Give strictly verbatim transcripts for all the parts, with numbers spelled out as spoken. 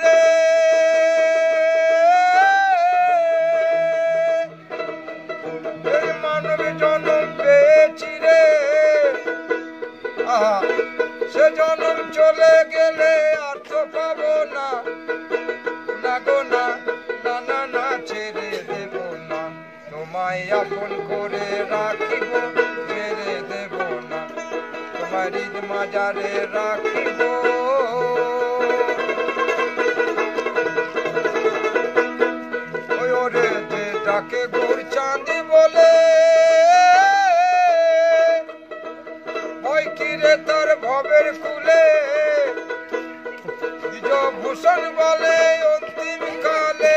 মানব জনম পেয়েছি রে, আহা সে জনম চলে গেলে আর তো পাবো না, না গো না, না না না ছেড়ে দেব না, তোমায় আপন করে রাখিব, ছেড়ে দেব না, তোমার ঈদ মাজারে রাখিব। ওই ওরে যে ডাকে গুর চাঁদি বলে, ওই কিরে তার ভবের কুলে, ভূষণ বলে অন্তিম কালে,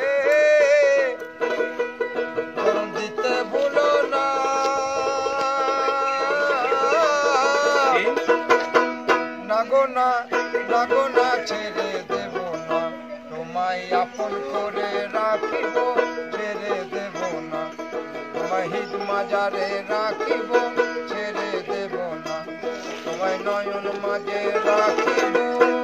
দিতে ভুলো না, না গো না, না গো না ছেড়ে দেব না, তোমায় আপন করে রাখিব, ছেড়ে দেব না, তোমায় ঈদ মাজারে রাখিব, ছেড়ে দেব না, তোমায় নয়ন মাঝে রাখিব।